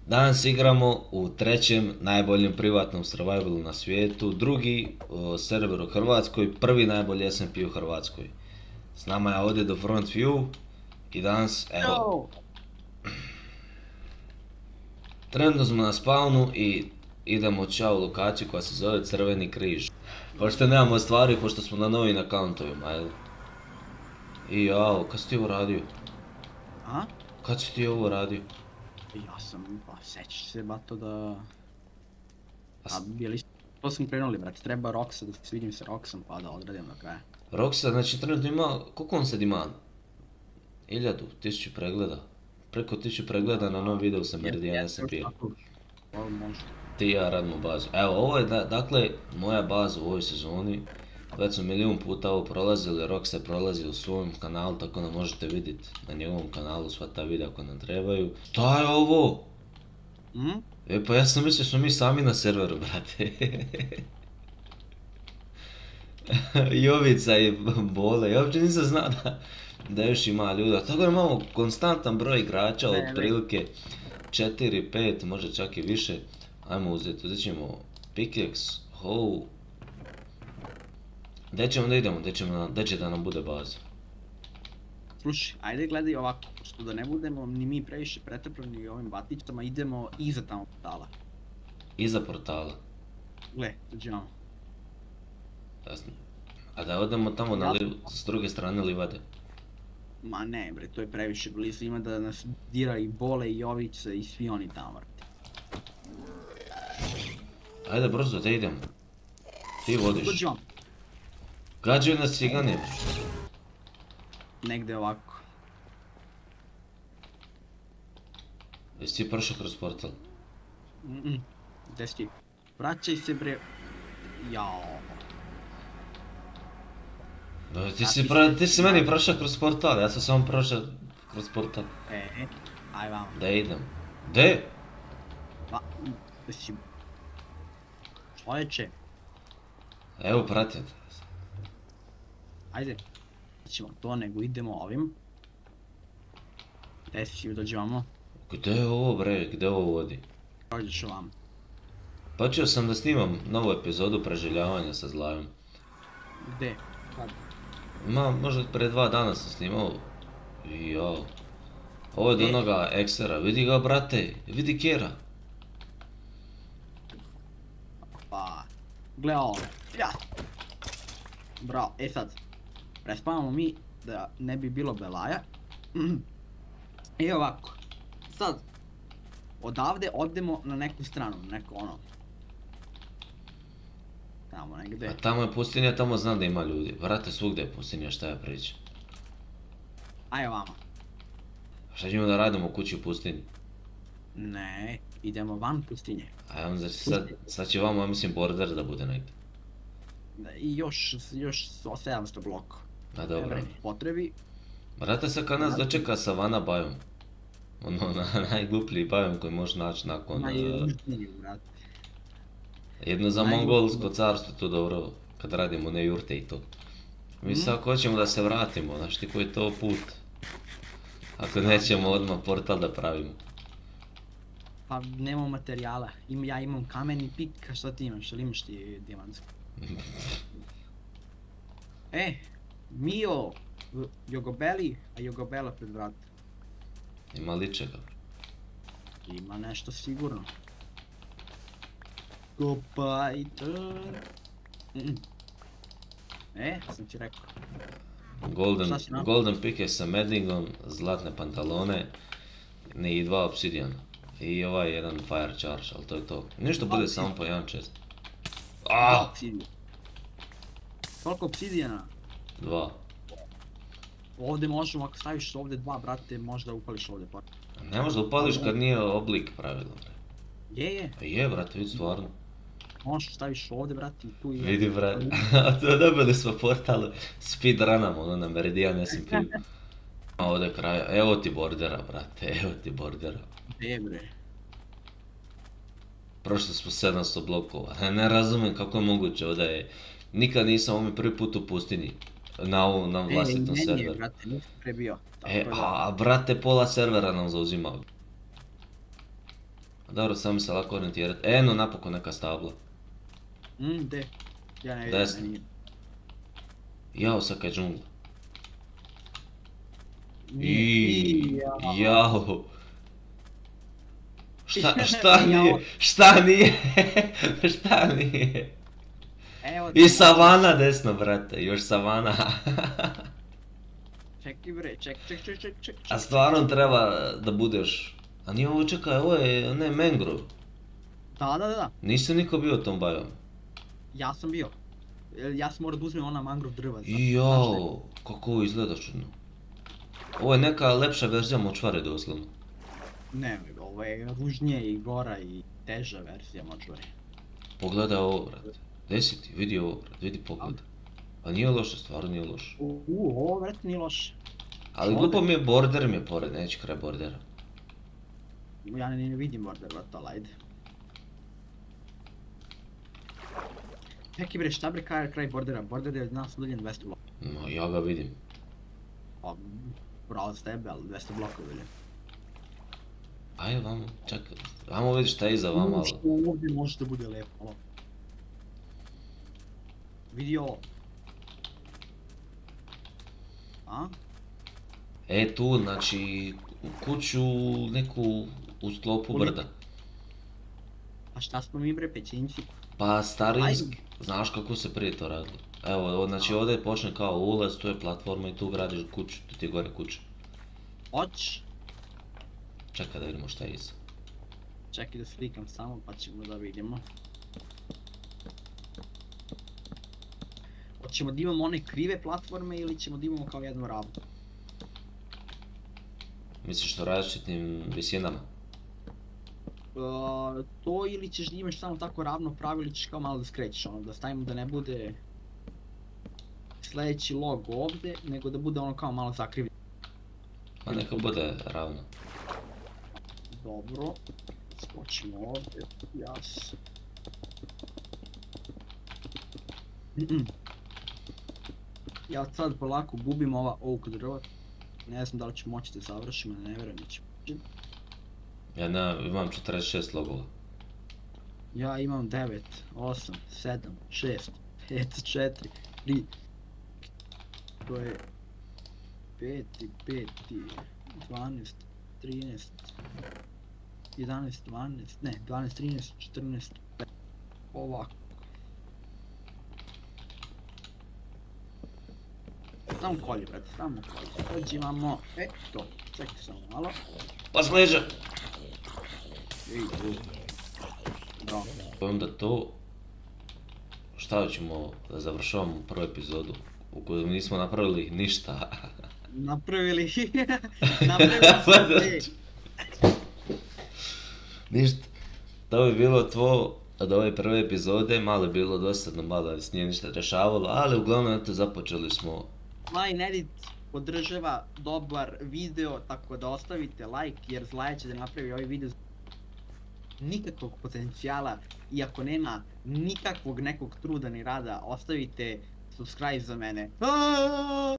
Danas igramo u trećem najboljem privatnom survivalu na svijetu, drugi server u Hrvatskoj, prvi najbolji SMP u Hrvatskoj. S nama je ovdje do Front View i danas, evo, trenutno smo na spawnu i idemo u lokaciju koja se zove Crveni križ. Pošto nemamo stvari, pošto smo na novim accountovima, jel? I jao, kad si ti ovo radio? A? Kad si ti ovo radio? Ja sam, pa sećaš se bato da... A bili to sam krenuli brate, treba Roxa da se vidim sa Roxom pa da odradim na kraja. Roxa, znači trenutno ima, koliko on sad ima? 1000 pregleda. Preko 1000 pregleda na novom videu sa Meridian SMP. Ti i ja radimo bazu. Evo, ovo je dakle moja baza u ovoj sezoni. Već smo milion puta ovo prolazili, Rox je prolazio u svom kanalu, tako da možete vidjeti na njegovom kanalu sva ta videa koja nam trebaju. Šta je ovo? E pa ja sam mislio smo mi sami na serveru, brate. Jovica i Bole, ja uopće nisam znao da još ima ljuda. Tako da imamo konstantan broj igrača, otprilike 4, 5, možda čak i više. Ajmo uzeti, uzet ćemo pickaxe, hoe. Gdje ćemo da idemo, gdje će da nam bude baza? Slušaj, ajde gledaj ovako, pošto da ne budemo ni mi previše pretrpani ovim baticama, idemo iza tamo portala. Iza portala? Gle, dođemo. Jasno. A da odemo tamo s druge strane livade? Ma ne bre, to je previše blizu, ima da nas dira i Bole i Jovica i svi oni tamo. Ajde brzo, da idemo. Ti vodiš. Dođemo. Gađaju nas cigani. Negde ovako. Jesi ti prošao kroz portal? Gde si ti? Vraćaj se bre. Jao. Ti si meni prošao kroz portal, ja sam samo prošao kroz portal. Aj vamo. Da idem. Gde? Ma, mislim... Čovječe. Evo, pratim te. Ajde. Nećemo to, nego idemo ovim. Gde si dođemo? Gde je ovo bre, gde ovo vodi? Dođeš ovam. Počeo sam da snimam novu epizodu preživljavanja sa Zlajom. Gde? Kad? Možda pre 2 dana sam snimao. I jao. Ovo je do onoga eksera, vidi ga brate, vidi Kjera. Pa, gle ovo, bravo, sad, prespavamo mi da ne bi bilo belaja. I ovako, sad, odavde odemo na neku stranu, neko ono. Tamo negde. A tamo je pustinja, tamo znam da ima ljudi. Vrate, svugdje je pustinja, šta ja pričam. Ajde ovamo. Šta ćemo da radimo u kući u pustinji? Ne, idemo van pustinje. A sad će vamo, ja mislim, border da bude negdje. I još 700 blok. A dobro. Potrebi. Brate, sad kad nas dočeka savana bajom. Ono, najgluplji bajom koji možeš naći nakon... Najjužniji, brate. Jedno za mongolsko carstvo, to dobro, kad radimo ne jurte i to. Mi sad hoćemo da se vratimo, znaš ti koji je to put. Ako nećemo odmah portal da pravimo. Pa nemamo materijala, ja imam kamen i pik, a šta ti imaš, ali imaš ti dijamantsku? Mio, Jogobeli, a Jogobela pred vrata. Ima li čega? Ima nešto sigurno. Kopajte. Sam ti rekao. Golden pick je sa medingom, zlatne pantalone i 2 obsidijana. I ovaj jedan fire charge, ali to je to. Ništa bude samo po jedan chest. Koliko obsidijana? 2. Ovdje možemo, ako staviš ovdje 2, brate, možda upališ ovdje pa. Ne možda upališ kad nije oblik pravilno. Je. Je, brate, vidi stvarno. Možeš staviš ovdje, brate, i tu i... Vidi, brate, dobili smo portal speedrunamo, ono na Meridian SMP. Ovdje kraja, evo ti bordera, brate, evo ti bordera. Gdje bre? Prošli smo 700 blokova, ne razumijem kako je moguće, ovdje je... Nikad nisam ovo mi prvi put u pustinji. Na vlastitom serveru. Nije, brate, nisam prebio. A brate, pola servera nam zauzimao. Dobro, sam se lako orientirat. Eno, napokon neka stabla. Gdje? Ja ne vidim, Desno. meni. Jao, sad kaj džungla. Nije. Jao. Šta nije? Šta nije? Šta nije? Evo I savana desno, brate, još savana. Čekaj bre, ček. A stvarno treba da budeš... A nije ovo, čekaj, ovo je, ne, mangrove. Da. Nisi niko bio u tom biomu. Ja sam bio. Ja sam morao da uzmem ona mangrove drva. Jao, kako ovo izgleda čudno. Ovo je neka lepša verzija močvare doslovno. Ne, ovo je ružnije i gora i teža verzija močvare. Pogledaj ovo, brate. Gdje si ti? Vidi ovo, brate, vidi pogled. A nije loše, stvarno nije loše. Ovo brate nije loše. Ali glupo mi je, border mi je pored, neću kraj bordera. Ja ne vidim border, brate, ali ajde. Čekaj bre, šta bre kraj bordera? Border je od nas udaljen 200 bloka. No, ja ga vidim. Pa, bravo s tebe, ali 200 bloka udaljen. Ajde vamo, čekaj. Vamo vidiš šta je iza vama, ali... Što ovdje može da bude lepo, malo. Vidi ovo. A? E tu, znači, kuću neku u sklopu brda. A šta smo mi bre, pećinci? Pa starinski, znaš kako se prije to radilo. Evo, znači ovdje počne kao ulaz, tu je platforma i tu gradiš kuću, tu ti je gore kuća. Hoć? Čekaj da vidimo šta je iza. Čekaj da slikam samo pa ćemo da vidimo. Hoćemo da imamo one krive platforme ili ćemo da imamo kao jednu ravnu? Misliš o različitim visinama? To ili ćeš da imaš samo tako ravno pravo ili ćeš kao malo da skrećeš, ono da stavimo da ne bude sljedeći log ovdje, nego da bude ono kao malo zakrivljeno. Pa neka bude ravno. Dobro, skočimo ovdje, jas. Ja sad polako gubim ova oak drva. Ne znam da li ću moći da završim, ali ne vjerujem da ću moći. Ja imam 46 logova. Ja imam 9, 8, 7, 6, 5, 4, 3. To je 5, 5, 12, 13, 11, 12, ne, 12, 13, 14, 15. Ovako. Samo kolje, brate, samo kolje. Dođi imamo, to, čekaj samo malo. Pa sliđa! Ej, bravo. Onda to... Šta ćemo da završavamo prvu epizodu u kojoj nismo napravili ništa. Napravili smo Ništa. To bi bilo tvo od ove prve epizode, malo je bilo dosadno, malo s nije ništa rešavalo, ali uglavnom eto započeli smo. Line Edit podržava dobar video, tako da ostavite like jer Zlaja će da napravi ovaj video nikakvog potencijala, iako nema nikakvog nekog truda ni rada, ostavite subscribe za mene.